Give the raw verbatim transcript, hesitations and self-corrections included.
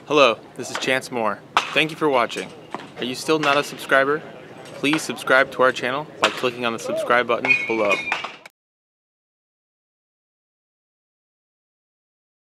Hello, this is Chance Moore. Thank you for watching. Are you still not a subscriber? Please subscribe to our channel by clicking on the subscribe button below.